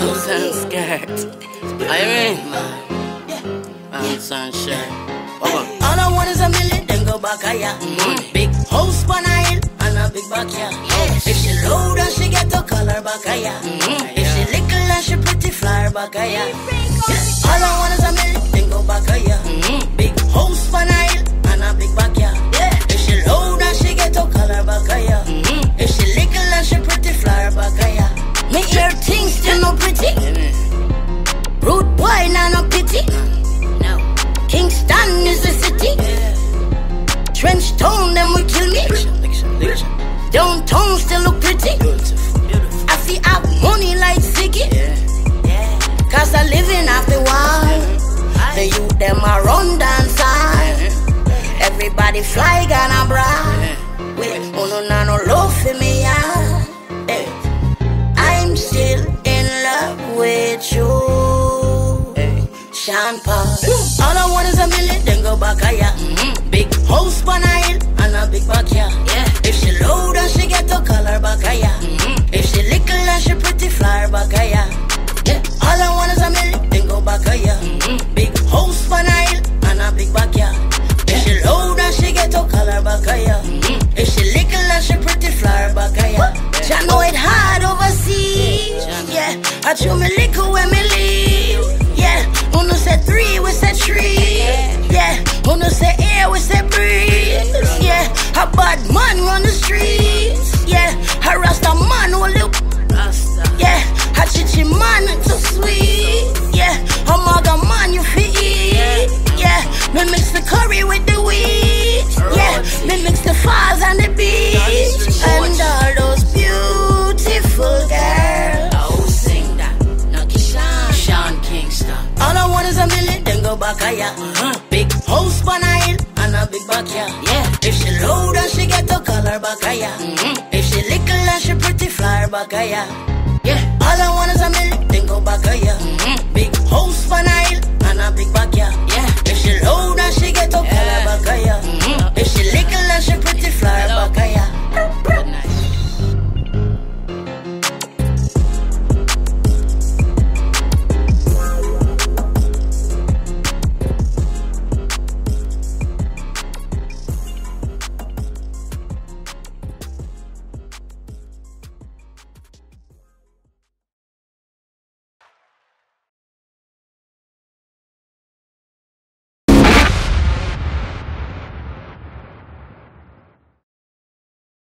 clothes and skirts. I mean, pants and shirt. All I want is a million, then go back higher. Big house on a hill and a big backyard. If she low and she get to call her back higher. If she little and she pretty, fly her back higher. All I want is a million, then go back higher. Big house on a hill and a big backyard. If she low and she get to call her back higher. If she little and she pretty, fly her back higher. Me hear things still no pretty. Rude boy, nah no pity. Kingston is the city. Trench town, them will kill me. Downtown still look pretty. I feel have money like Ziggy. Cause I living off the wall. The youth them a run dance on. Everybody fly gonna brag. Wait, no love for me, yeah. I'm still in love with you. Sean Paul. All I want is a million, then go back higher. Big house on a hill and a big backyard. If she low and she get to call her back higher. If she little and she pretty, fly her back higher. All I want is a million, then go back higher. Big house on a hill and a big backyard. If she low and she get to call her back higher. If she little and she pretty, fly her back higher. I know it hard overseas. I chew me liquor when me leave. Uno say 3, we say 3. Uno say air, we say breeze. A bad man run the streets. A Rasta man will look. A chichi man too sweet. A maga man you feel eat. Me mix the curry with the wheat. Me mix the falls and the beach. And all those beautiful girls. All I want is a million, then go back higher. Big house on a hill and a big backyard. If she low and she get to call her back higher. If she little and she pretty, fly her back higher. All I want is a million, then go back higher.